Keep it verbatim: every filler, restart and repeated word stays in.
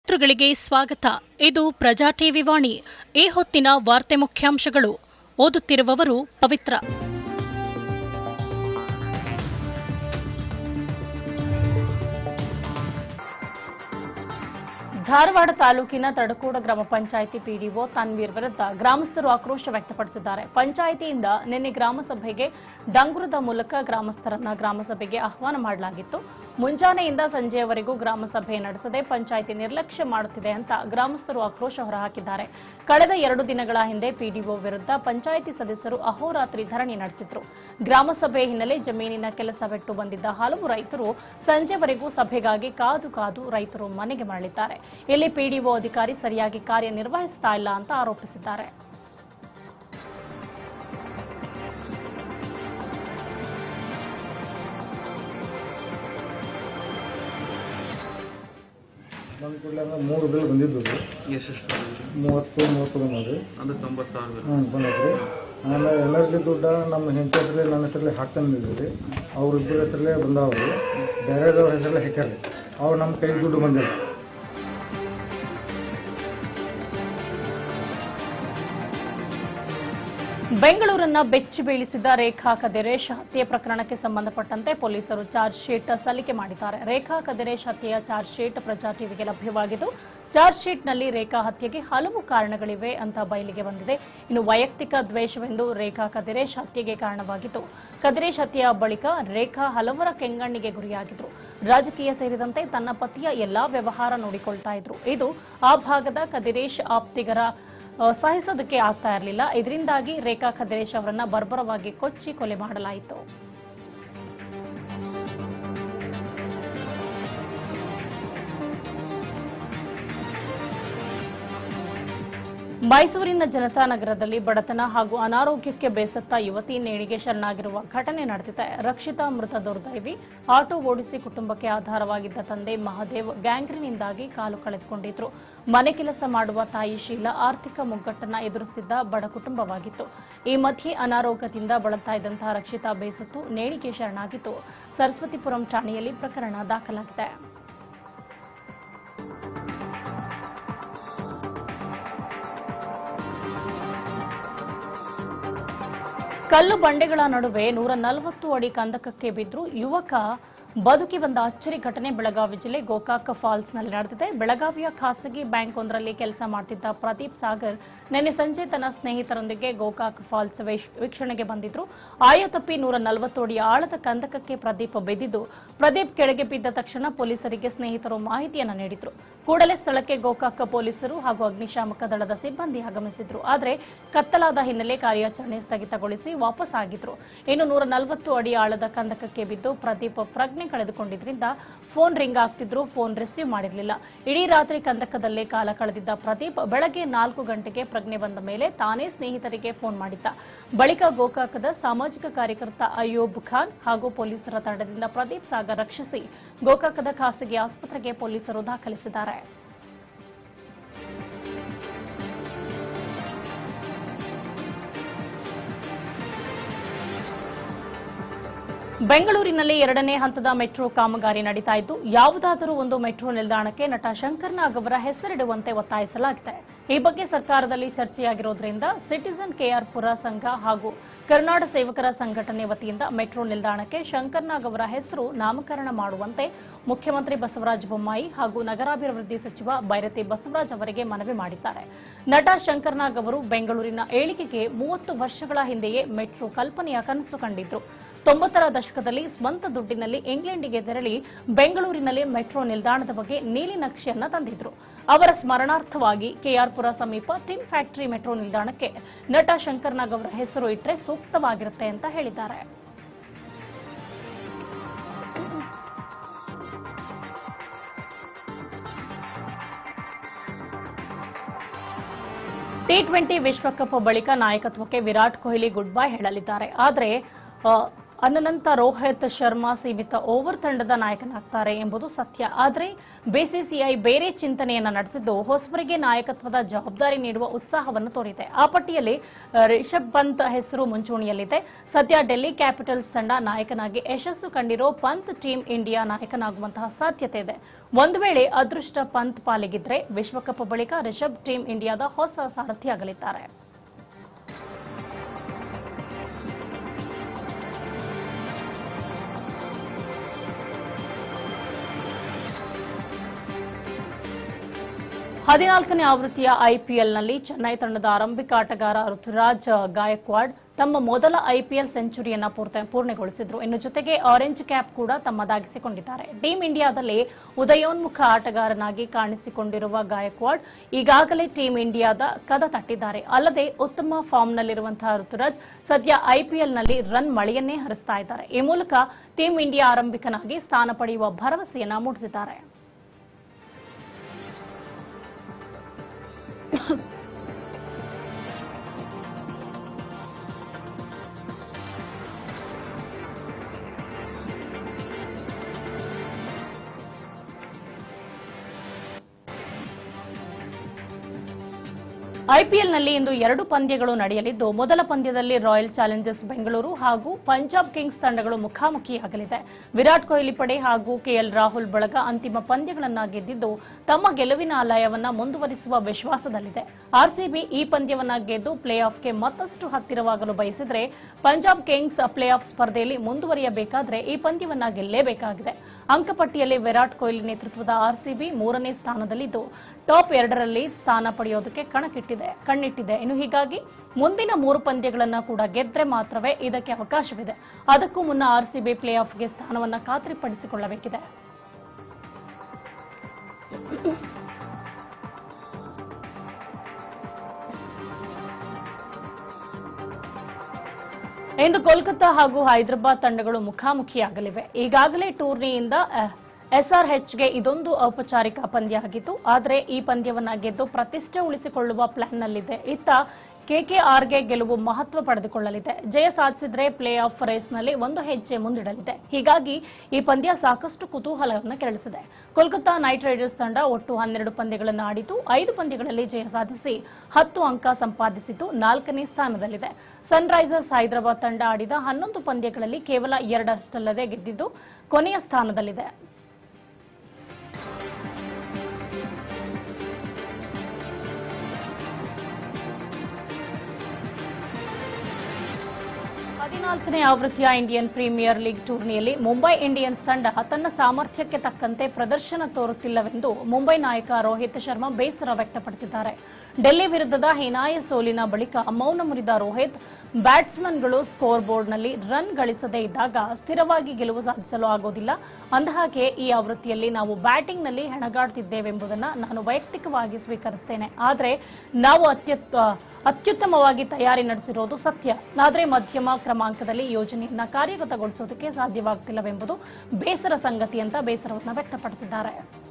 ಗಳಿಗೆ ಸ್ವಾಗತ. ಇದು ಪ್ರಜಾ ಟಿವಿ ವಾಣಿ. ಈ ಹೊತ್ತಿನ ವಾರ್ತೆ ಮುಖ್ಯಾಂಶಗಳು. ಓದುತ್ತಿರುವವರು ಪವಿತ್ರ. ಧಾರವಾಡ ತಾಲೂಕಿನ ತಡಕೋಡ ಗ್ರಾಮ ಪಂಚಾಯಿತಿ ಪಿಡಿಒ ತನ್ವೀರ್ ವಿರುದ್ಧ ಗ್ರಾಮಸ್ಥರು ಆಕ್ರೋಶ ವ್ಯಕ್ತಪಡಿಸಿದ್ದಾರೆ. ಪಂಚಾಯಿತಿಯಿಂದ ನಿನ್ನೆ ಗ್ರಾಮಸಭೆಗೆ ಡಂಗುರದ ಮೂಲಕ ಗ್ರಾಮಸ್ಥರನ್ನ ಗ್ರಾಮಸಭೆಗೆ ಆಹ್ವಾನ ಮಾಡಲಾಗಿತ್ತು. ಮುಂಜಾನೆಯಿಂದ ಸಂಜೆಯವರೆಗೂ ಗ್ರಾಮಸಭೆ ನಡೆಸದೆ ಪಂಚಾಯಿತಿ ನಿರ್ಲಕ್ಷ್ಯ ಮಾಡುತ್ತಿದೆ ಅಂತ ಗ್ರಾಮಸ್ಥರು ಆಕ್ರೋಶ ಹೊರಹಾಕಿದ್ದಾರೆ. ಕಳೆದ ಎರಡು ದಿನಗಳ ಹಿಂದೆ ಪಿಡಿಒ ವಿರುದ್ಧ ಪಂಚಾಯಿತಿ ಸದಸ್ಯರು ಅಹೋರಾತ್ರಿ ಧರಣಿ ನಡೆಸಿದ್ರು. ಗ್ರಾಮಸಭೆ ಹಿನ್ನೆಲೆ ಜಮೀನಿನ ಕೆಲಸ ಬಿಟ್ಟು ಬಂದಿದ್ದ ಹಲವು ರೈತರು ಸಂಜೆವರೆಗೂ ಸಭೆಗಾಗಿ ಕಾದು ಕಾದು ರೈತರು ಮನೆಗೆ ಮರಳಿದ್ದಾರೆ. ಇಲ್ಲಿ ಪಿಡಿಒ ಅಧಿಕಾರಿ ಸರಿಯಾಗಿ ಕಾರ್ಯನಿರ್ವಹಿಸ್ತಾ ಇಲ್ಲ ಅಂತ ಆರೋಪಿಸಿದ್ದಾರೆ. ಬಂದ ಕೂಡಲೇ ಮೂರು ಬಿಲ್ ಬಂದಿದ್ದು ಎಷ್ಟು ಮೂವತ್ತು ಮೂವತ್ತು ಬಂದ್ರಿ ಅಂದ್ರೆ ತೊಂಬತ್ತು ಸಾವಿರ ಹ್ಞೂ ಬಂದದ್ರಿ. ಆಮೇಲೆ ಎಲ್ಲರಿಗೂ ದುಡ್ಡು ನಮ್ಮ ಹೆಂಡತಿ ಹೆಸರಲ್ಲಿ ನನ್ನ ಹೆಸರಲ್ಲಿ ಹಾಕ್ತಂದಿದ್ವಿ ರೀ. ಅವ್ರಿಬ್ಬರ ಹೆಸರಲ್ಲೇ ಬಂದಾವ್ರಿ, ಬೇರೆದವ್ರ ಹೆಸರಲ್ಲೇ ಹಾಕ್ಯಾರ್ರಿ. ಅವ್ರು ನಮ್ಮ ಕೈಗೆ ದುಡ್ಡು ಬಂದಿಲ್ಲ. ಬೆಂಗಳೂರನ್ನ ಬೆಚ್ಚಿ ಬೀಳಿಸಿದ ರೇಖಾ ಕದಿರೇಶ್ ಹತ್ಯೆ ಪ್ರಕರಣಕ್ಕೆ ಸಂಬಂಧಪಟ್ಟಂತೆ ಪೊಲೀಸರು ಚಾರ್ಜ್ ಶೀಟ್ ಸಲ್ಲಿಕೆ ಮಾಡಿದ್ದಾರೆ. ರೇಖಾ ಕದಿರೇಶ್ ಹತ್ಯೆಯ ಚಾರ್ಜ್ ಶೀಟ್ ಪ್ರಜಾ ಟಿವಿಗೆ ಲಭ್ಯವಾಗಿದ್ದು, ಚಾರ್ಜ್ ಶೀಟ್ನಲ್ಲಿ ರೇಖಾ ಹತ್ಯೆಗೆ ಹಲವು ಕಾರಣಗಳಿವೆ ಅಂತ ಬಯಲಿಗೆ ಬಂದಿದೆ. ಇನ್ನು ವೈಯಕ್ತಿಕ ದ್ವೇಷವೆಂದು ರೇಖಾ ಕದಿರೇಶ್ ಹತ್ಯೆಗೆ ಕಾರಣವಾಗಿತ್ತು. ಕದಿರೇಶ್ ಹತ್ಯೆಯ ಬಳಿಕ ರೇಖಾ ಹಲವರ ಕೆಂಗಣ್ಣಿಗೆ ಗುರಿಯಾಗಿದ್ರು. ರಾಜಕೀಯ ಸೇರಿದಂತೆ ತನ್ನ ಪತಿಯ ಎಲ್ಲಾ ವ್ಯವಹಾರ ನೋಡಿಕೊಳ್ತಾ ಇದ್ರು. ಇದು ಆ ಭಾಗದ ಕದಿರೇಶ್ ಆಪ್ತಿಗರ ಸಹಿಸೋದಕ್ಕೆ ಆಗ್ತಾ ಇರಲಿಲ್ಲ. ಇದರಿಂದಾಗಿ ರೇಖಾ ಕದಿರೇಶ್ ಅವರನ್ನ ಬರ್ಬರವಾಗಿ ಕೊಚ್ಚಿ ಕೊಲೆ ಮಾಡಲಾಯಿತು. ಮೈಸೂರಿನ ಜನತಾ ನಗರದಲ್ಲಿ ಬಡತನ ಹಾಗೂ ಅನಾರೋಗ್ಯಕ್ಕೆ ಬೇಸತ್ತ ಯುವತಿ ನೇಣಿಗೆ ಶರಣಾಗಿರುವ ಘಟನೆ ನಡೆದಿದೆ. ರಕ್ಷಿತಾ ಮೃತ ದುರ್ದೈವಿ. ಆಟೋ ಓಡಿಸಿ ಕುಟುಂಬಕ್ಕೆ ಆಧಾರವಾಗಿದ್ದ ತಂದೆ ಮಹಾದೇವ್ ಗ್ಯಾಂಗ್ರೀನ್ನಿಂದಾಗಿ ಕಾಲು ಕಳೆದುಕೊಂಡಿದ್ರು. ಮನೆ ಕೆಲಸ ಮಾಡುವ ತಾಯಿ ಶೀಲಾ ಆರ್ಥಿಕ ಮುಗ್ಗಟ್ಟನ್ನ ಎದುರಿಸುತ್ತಿದ್ದ ಬಡ ಕುಟುಂಬವಾಗಿತ್ತು. ಈ ಮಧ್ಯೆ ಅನಾರೋಗ್ಯದಿಂದ ಬಳಲ್ತಾ ಇದ್ದಂತಹ ರಕ್ಷಿತಾ ಬೇಸತ್ತು ನೇಣಿಗೆ ಶರಣಾಗಿದ್ದು, ಸರಸ್ವತಿಪುರಂ ಠಾಣೆಯಲ್ಲಿ ಪ್ರಕರಣ ದಾಖಲಾಗಿದೆ. ಕಲ್ಲು ಬಂಡೆಗಳ ನಡುವೆ ನೂರ ನಲವತ್ತು ಅಡಿ ಕಂದಕಕ್ಕೆ ಬಿದ್ದು ಯುವಕ ಬದುಕಿ ಬಂದ ಅಚ್ಚರಿ ಘಟನೆ ಬೆಳಗಾವಿ ಜಿಲ್ಲೆ ಗೋಕಾಕ್ ಫಾಲ್ಸ್ನಲ್ಲಿ ನಡೆದಿದೆ. ಬೆಳಗಾವಿಯ ಖಾಸಗಿ ಬ್ಯಾಂಕ್ ಒಂದರಲ್ಲಿ ಕೆಲಸ ಮಾಡುತ್ತಿದ್ದ ಪ್ರದೀಪ್ ಸಾಗರ್ ನಿನ್ನೆ ಸಂಜೆ ತನ್ನ ಸ್ನೇಹಿತರೊಂದಿಗೆ ಗೋಕಾಕ್ ಫಾಲ್ಸ್ ವೀಕ್ಷಣೆಗೆ ಬಂದಿದ್ರು. ಆಯತಪ್ಪಿ ನೂರ ನಲವತ್ತು ಅಡಿ ಆಳದ ಕಂದಕಕ್ಕೆ ಪ್ರದೀಪ್ ಬಿದ್ದಿದ್ದು, ಪ್ರದೀಪ್ ಕೆಳಗೆ ಬಿದ್ದ ತಕ್ಷಣ ಪೊಲೀಸರಿಗೆ ಸ್ನೇಹಿತರು ಮಾಹಿತಿಯನ್ನು ನೀಡಿದ್ರು. ಕೂಡಲೇ ಸ್ಥಳಕ್ಕೆ ಗೋಕಾಕ್ ಪೊಲೀಸರು ಹಾಗೂ ಅಗ್ನಿಶಾಮಕ ದಳದ ಸಿಬ್ಬಂದಿ ಆಗಮಿಸಿದ್ರು. ಆದರೆ ಕತ್ತಲಾದ ಹಿನ್ನೆಲೆ ಕಾರ್ಯಾಚರಣೆ ಸ್ಥಗಿತಗೊಳಿಸಿ ವಾಪಸ್ ಆಗಿದ್ರು. ಇನ್ನು ನೂರ ನಲವತ್ತು ಅಡಿ ಆಳದ ಕಂದಕಕ್ಕೆ ಬಿದ್ದು ಪ್ರದೀಪ್ ಪ್ರಜ್ಞೆ ಕಳೆದುಕೊಂಡಿದ್ರಿಂದ ಫೋನ್ ರಿಂಗ್ ಆಗ್ತಿದ್ರು, ಫೋನ್ ರಿಸೀವ್ ಮಾಡಿರಲಿಲ್ಲ. ಇಡೀ ರಾತ್ರಿ ಕಂದಕದಲ್ಲೇ ಕಾಲ ಕಳೆದಿದ್ದ ಪ್ರದೀಪ್ ಬೆಳಗ್ಗೆ ನಾಲ್ಕು ಗಂಟೆಗೆ ಪ್ರಜ್ಞೆ ಬಂದ ಮೇಲೆ ತಾನೇ ಸ್ನೇಹಿತರಿಗೆ ಫೋನ್ ಮಾಡಿದ್ದ. ಬಳಿಕ ಗೋಕಾಕದ ಸಾಮಾಜಿಕ ಕಾರ್ಯಕರ್ತ ಅಯ್ಯೂಬ್ ಖಾನ್ ಹಾಗೂ ಪೊಲೀಸರ ತಂಡದಿಂದ ಪ್ರದೀಪ್ ಸಾಗರ್ ರಕ್ಷಿಸಿ ಗೋಕಾಕದ ಖಾಸಗಿ ಆಸ್ಪತ್ರೆಗೆ ಪೊಲೀಸರು ದಾಖಲಿಸಿದ್ದಾರೆ. ಬೆಂಗಳೂರಿನಲ್ಲಿ ಎರಡನೇ ಹಂತದ ಮೆಟ್ರೋ ಕಾಮಗಾರಿ ನಡೀತಾ ಇದ್ದು, ಯಾವುದಾದರೂ ಒಂದು ಮೆಟ್ರೋ ನಿಲ್ದಾಣಕ್ಕೆ ನಟ ಶಂಕರ್ ನಾಗ್ ಅವರ ಹೆಸರಿಡುವಂತೆ ಒತ್ತಾಯಿಸಲಾಗಿದೆ. ಈ ಬಗ್ಗೆ ಸರ್ಕಾರದಲ್ಲಿ ಚರ್ಚೆಯಾಗಿರೋದ್ರಿಂದ ಸಿಟಿಜನ್ ಕೆಆರ್ ಪುರ ಸಂಘ ಹಾಗೂ ಕರ್ನಾಟಕ ಸೇವಕರ ಸಂಘಟನೆ ವತಿಯಿಂದ ಮೆಟ್ರೋ ನಿಲ್ದಾಣಕ್ಕೆ ಶಂಕರ್ ನಾಗ್ ಅವರ ಹೆಸರು ನಾಮಕರಣ ಮಾಡುವಂತೆ ಮುಖ್ಯಮಂತ್ರಿ ಬಸವರಾಜ ಬೊಮ್ಮಾಯಿ ಹಾಗೂ ನಗರಾಭಿವೃದ್ಧಿ ಸಚಿವ ಬೈರತಿ ಬಸವರಾಜ್ ಅವರಿಗೆ ಮನವಿ ಮಾಡಿದ್ದಾರೆ. ನಟ ಶಂಕರ್ ನಾಗ್ ಅವರು ಬೆಂಗಳೂರಿನ ಏಳಿಗೆಗೆ ಮೂವತ್ತು ವರ್ಷಗಳ ಹಿಂದೆಯೇ ಮೆಟ್ರೋ ಕಲ್ಪನೆಯ ಕನಸು ಕಂಡಿದ್ರು. ತೊಂಬತ್ತರ ದಶಕದಲ್ಲಿ ಸ್ವಂತ ದುಡ್ಡಿನಲ್ಲಿ ಇಂಗ್ಲೆಂಡಿಗೆ ತೆರಳಿ ಬೆಂಗಳೂರಿನಲ್ಲಿ ಮೆಟ್ರೋ ನಿಲ್ದಾಣದ ಬಗ್ಗೆ ನೀಲಿ ನಕ್ಷೆಯನ್ನ ತಂದಿದ್ರು. ಅವರ ಸ್ಮರಣಾರ್ಥವಾಗಿ ಕೆಆರ್ಪುರ ಸಮೀಪ ಟಿನ್ ಫ್ಯಾಕ್ಟರಿ ಮೆಟ್ರೋ ನಿಲ್ದಾಣಕ್ಕೆ ನಟ ಶಂಕರ್ ನಾಗ್ ಅವರ ಹೆಸರು ಇಟ್ಟರೆ ಸೂಕ್ತವಾಗಿರುತ್ತೆ ಅಂತ ಹೇಳಿದ್ದಾರೆ. ಟಿ ಟ್ವೆಂಟಿ ವಿಶ್ವಕಪ್ ಬಳಿಕ ನಾಯಕತ್ವಕ್ಕೆ ವಿರಾಟ್ ಕೊಹ್ಲಿ ಗುಡ್ ಬೈ ಹೇಳಲಿದ್ದಾರೆ. ಆದರೆ ಅನಂತರ ರೋಹಿತ್ ಶರ್ಮಾ ಸೀಮಿತ ಓವರ್ ತಂಡದ ನಾಯಕನಾಗ್ತಾರೆ ಎಂಬುದು ಸತ್ಯ. ಆದರೆ ಬಿಸಿಸಿಐ ಬೇರೆ ಚಿಂತನೆಯನ್ನ ನಡೆಸಿದ್ದು ಹೊಸಬರಿಗೆ ನಾಯಕತ್ವದ ಜವಾಬ್ದಾರಿ ನೀಡುವ ಉತ್ಸಾಹವನ್ನು ತೋರಿದೆ. ಆ ಪಟ್ಟಿಯಲ್ಲಿ ರಿಷಬ್ ಪಂತ್ ಹೆಸರು ಮುಂಚೂಣಿಯಲ್ಲಿದೆ. ಸದ್ಯ ಡೆಲ್ಲಿ ಕ್ಯಾಪಿಟಲ್ಸ್ ತಂಡ ನಾಯಕನಾಗಿ ಯಶಸ್ಸು ಕಂಡಿರೋ ಪಂತ್ ಟೀಂ ಇಂಡಿಯಾ ನಾಯಕನಾಗುವಂತಹ ಸಾಧ್ಯತೆ ಇದೆ. ಒಂದು ವೇಳೆ ಅದೃಷ್ಟ ಪಂತ್ ಪಾಲಿಗಿದ್ರೆ ವಿಶ್ವಕಪ್ ಬಳಿಕ ರಿಷಬ್ ಟೀಂ ಇಂಡಿಯಾದ ಹೊಸ ಸಾರಥಿಯಾಗಲಿದ್ದಾರೆ. ಹದಿನಾಲ್ಕನೇ ಆವೃತ್ತಿಯ ಐಪಿಎಲ್ನಲ್ಲಿ ಚೆನ್ನೈ ತಂಡದ ಆರಂಭಿಕ ಆಟಗಾರ ಋತುರಾಜ್ ಗಾಯಕ್ವಾಡ್ ತಮ್ಮ ಮೊದಲ ಐಪಿಎಲ್ ಸೆಂಚುರಿಯನ್ನ ಪೂರ್ಣಗೊಳಿಸಿದ್ರು. ಇನ್ನು ಜೊತೆಗೆ ಆರೆಂಜ್ ಕ್ಯಾಪ್ ಕೂಡ ತಮ್ಮದಾಗಿಸಿಕೊಂಡಿದ್ದಾರೆ. ಟೀಂ ಇಂಡಿಯಾದಲ್ಲಿ ಉದಯೋನ್ಮುಖ ಆಟಗಾರನಾಗಿ ಕಾಣಿಸಿಕೊಂಡಿರುವ ಗಾಯಕ್ವಾಡ್ ಈಗಾಗಲೇ ಟೀಂ ಇಂಡಿಯಾದ ಕದ ತಟ್ಟಿದ್ದಾರೆ. ಅಲ್ಲದೆ ಉತ್ತಮ ಫಾರ್ಮ್ನಲ್ಲಿರುವಂತಹ ಋತುರಾಜ್ ಸದ್ಯ ಐಪಿಎಲ್ನಲ್ಲಿ ರನ್ ಮಳೆಯನ್ನೇ ಹರಿಸ್ತಾ ಇದ್ದಾರೆ. ಈ ಮೂಲಕ ಟೀಂ ಇಂಡಿಯಾ ಆರಂಭಿಕನಾಗಿ ಸ್ಥಾನ ಪಡೆಯುವ ಭರವಸೆಯನ್ನ ಮೂಡಿಸಿದ್ದಾರೆ. ಐಪಿಎಲ್ನಲ್ಲಿ ಇಂದು ಎರಡು ಪಂದ್ಯಗಳು ನಡೆಯಲಿದ್ದು ಮೊದಲ ಪಂದ್ಯದಲ್ಲಿ ರಾಯಲ್ ಚಾಲೆಂಜರ್ಸ್ ಬೆಂಗಳೂರು ಹಾಗೂ ಪಂಜಾಬ್ ಕಿಂಗ್ಸ್ ತಂಡಗಳು ಮುಖಾಮುಖಿಯಾಗಲಿದೆ. ವಿರಾಟ್ ಕೊಹ್ಲಿ ಪಡೆ ಹಾಗೂ ಕೆಎಲ್ ರಾಹುಲ್ ಬಳಗ ಅಂತಿಮ ಪಂದ್ಯಗಳನ್ನ ಗೆದ್ದಿದ್ದು ತಮ್ಮ ಗೆಲುವಿನ ಲಯವನ್ನ ಮುಂದುವರಿಸುವ ವಿಶ್ವಾಸದಲ್ಲಿದೆ. ಆರ್ಸಿಬಿ ಈ ಪಂದ್ಯವನ್ನ ಗೆದ್ದು ಪ್ಲೇ ಆಫ್ಗೆ ಮತ್ತಷ್ಟು ಹತ್ತಿರವಾಗಲು ಬಯಸಿದ್ರೆ ಪಂಜಾಬ್ ಕಿಂಗ್ಸ್ ಪ್ಲೇ ಆಫ್ ಸ್ಪರ್ಧೆಯಲ್ಲಿ ಮುಂದುವರಿಯಬೇಕಾದ್ರೆ ಈ ಪಂದ್ಯವನ್ನ ಗೆಲ್ಲೇಬೇಕಾಗಿದೆ. ಅಂಕಪಟ್ಟಿಯಲ್ಲಿ ವಿರಾಟ್ ಕೊಹ್ಲಿ ನೇತೃತ್ವದ ಆರ್ಸಿಬಿ ಮೂರನೇ ಸ್ಥಾನದಲ್ಲಿದ್ದು ಟಾಪ್ ಎರಡರಲ್ಲಿ ಸ್ಥಾನ ಪಡೆಯೋದಕ್ಕೆ ಕಣಕ್ಕಿಟ್ಟಿದೆ ಕಣ್ಣಿಟ್ಟಿದೆ. ಇನ್ನು ಹೀಗಾಗಿ ಮುಂದಿನ ಮೂರು ಪಂದ್ಯಗಳನ್ನು ಕೂಡ ಗೆದ್ರೆ ಮಾತ್ರವೇ ಇದಕ್ಕೆ ಅವಕಾಶವಿದೆ. ಅದಕ್ಕೂ ಮುನ್ನ ಆರ್ಸಿಬಿ ಪ್ಲೇ ಆಫ್ಗೆ ಸ್ಥಾನವನ್ನು ಖಾತ್ರಿಪಡಿಸಿಕೊಳ್ಳಬೇಕಿದೆ. ಇಂದು ಕೋಲ್ಕತ್ತಾ ಹಾಗೂ ಹೈದರಾಬಾದ್ ತಂಡಗಳು ಮುಖಾಮುಖಿಯಾಗಲಿವೆ. ಈಗಾಗಲೇ ಟೂರ್ನಿಯಿಂದ ಎಸ್ಆರ್ಎಚ್ಗೆ ಇದೊಂದು ಔಪಚಾರಿಕ ಪಂದ್ಯ ಆಗಿತ್ತು. ಆದರೆ ಈ ಪಂದ್ಯವನ್ನ ಗೆದ್ದು ಪ್ರತಿಷ್ಠೆ ಉಳಿಸಿಕೊಳ್ಳುವ ಪ್ಲಾನ್ನಲ್ಲಿದೆ. ಇತ್ತ ಕೆಕೆಆರ್ಗೆ ಗೆಲುವು ಮಹತ್ವ ಪಡೆದುಕೊಳ್ಳಲಿದೆ. ಜಯ ಸಾಧಿಸಿದ್ರೆ ಪ್ಲೇ ಆಫ್ ರೇಸ್ನಲ್ಲಿ ಒಂದು ಹೆಜ್ಜೆ ಮುಂದಿಡಲಿದೆ. ಹೀಗಾಗಿ ಈ ಪಂದ್ಯ ಸಾಕಷ್ಟು ಕುತೂಹಲವನ್ನು ಕೆರಳಿಸಿದೆ. ಕೋಲ್ಕತ್ತಾ ನೈಟ್ ರೈಡರ್ಸ್ ತಂಡ ಒಟ್ಟು ಹನ್ನೆರಡು ಪಂದ್ಯಗಳನ್ನು ಆಡಿತು. ಐದು ಪಂದ್ಯಗಳಲ್ಲಿ ಜಯ ಸಾಧಿಸಿ ಹತ್ತು ಅಂಕ ಸಂಪಾದಿಸಿತು ನಾಲ್ಕನೇ ಸ್ಥಾನದಲ್ಲಿದೆ. ಸನ್ ರೈಸರ್ಸ್ ಹೈದರಾಬಾದ್ ತಂಡ ಆಡಿದ ಹನ್ನೊಂದು ಪಂದ್ಯಗಳಲ್ಲಿ ಕೇವಲ ಎರಡಷ್ಟಲ್ಲದೆ ಗೆದ್ದಿದ್ದು ಕೊನೆಯ ಸ್ಥಾನದಲ್ಲಿದೆ. ಹದಿನಾಲ್ಕನೇ ಆವೃತ್ತಿಯ ಇಂಡಿಯನ್ ಪ್ರೀಮಿಯರ್ ಲೀಗ್ ಟೂರ್ನಿಯಲ್ಲಿ ಮುಂಬೈ ಇಂಡಿಯನ್ಸ್ ತಂಡ ತನ್ನ ಸಾಮರ್ಥ್ಯಕ್ಕೆ ತಕ್ಕಂತೆ ಪ್ರದರ್ಶನ ತೋರುತ್ತಿಲ್ಲವೆಂದು ಮುಂಬೈ ನಾಯಕ ರೋಹಿತ್ ಶರ್ಮಾ ಬೇಸರ ವ್ಯಕ್ತಪಡಿಸಿದ್ದಾರೆ. ಡೆಲ್ಲಿ ವಿರುದ್ಧದ ಹೀನಾಯ ಸೋಲಿನ ಬಳಿಕ ಮೌನ ಮುರಿದ ರೋಹಿತ್, ಬ್ಯಾಟ್ಸ್ಮನ್ಗಳು ಸ್ಕೋರ್ ಬೋರ್ಡ್ನಲ್ಲಿ ರನ್ ಗಳಿಸದೇ ಇದ್ದಾಗ ಸ್ಥಿರವಾಗಿ ಗೆಲುವು ಸಾಧಿಸಲು ಆಗೋದಿಲ್ಲ. ಅಂದಹಾಗೆ ಈ ಆವೃತ್ತಿಯಲ್ಲಿ ನಾವು ಬ್ಯಾಟಿಂಗ್ನಲ್ಲಿ ಹೆಣಗಾಡುತ್ತಿದ್ದೇವೆಂಬುದನ್ನು ನಾನು ವೈಯಕ್ತಿಕವಾಗಿ ಸ್ವೀಕರಿಸುತ್ತೇನೆ. ಆದರೆ ನಾವು ಅತ್ಯುತ್ತ ಅತ್ಯುತ್ತಮವಾಗಿ ತಯಾರಿ ನಡೆಸಿರೋದು ಸತ್ಯ. ಆದರೆ ಮಧ್ಯಮ ಕ್ರಮಾಂಕದಲ್ಲಿ ಯೋಜನೆಯನ್ನ ಕಾರ್ಯಗತಗೊಳಿಸೋದಕ್ಕೆ ಸಾಧ್ಯವಾಗುತ್ತಿಲ್ಲವೆಂಬುದು ಬೇಸರ ಸಂಗತಿ ಅಂತ ಬೇಸರವನ್ನು ವ್ಯಕ್ತಪಡಿಸಿದ್ದಾರೆ.